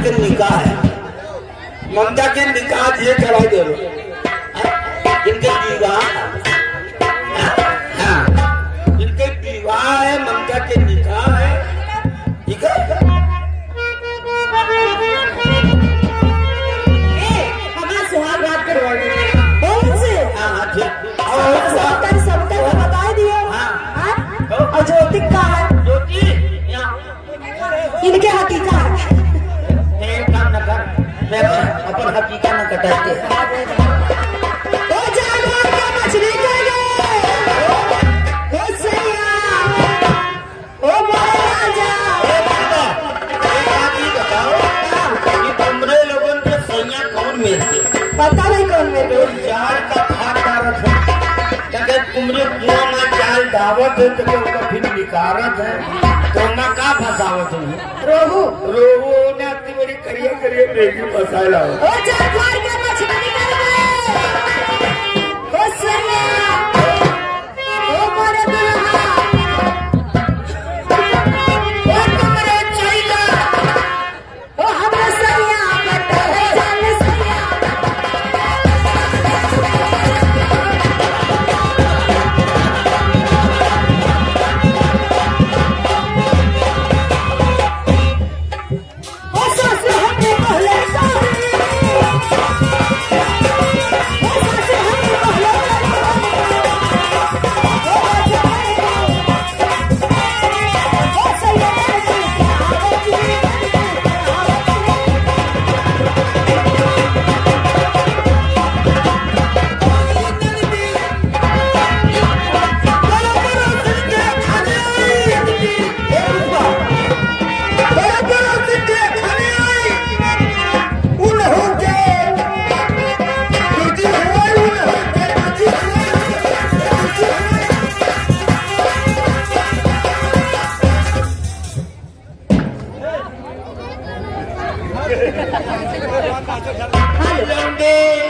के निकाह है, ममता के निकाह ये करा दे इनके विवाह, हाँ इनके विवाह है, ममता के निकाह है, ठीक है। हमारा सुहाग रात के कौन से? हाँ ठीक, सबका बता दियो। और ज्योति का है, ज्योति इनके हकीका है। काम न कर, मैं अपन हकीका न कटाते। ओ जानवर के मछली के गए, ओ सैया, ओ मोरे राजा। बताओ कि तुमरे लोगों के सैया कौन मिलते? पता नहीं कौन मेरे जाल का फाटा रखा, अगर तुमरे कुआं में जाल दावत है तो उसका फिर निकारत है, तो मैं का फसावत हूँ? रोहू रोहू ने अपनी बड़ी करिया करिया बेगी फसाया। ओ जानवर के मछली के गए, ओ सैया, ओ मोरे दुल्हा, ओ तुमरे चैला, ओ हमरा सैया बटे जान सैया। ओ सास हमने पहले सारी, ओ सास हमने पहले ओ सैया लौंडे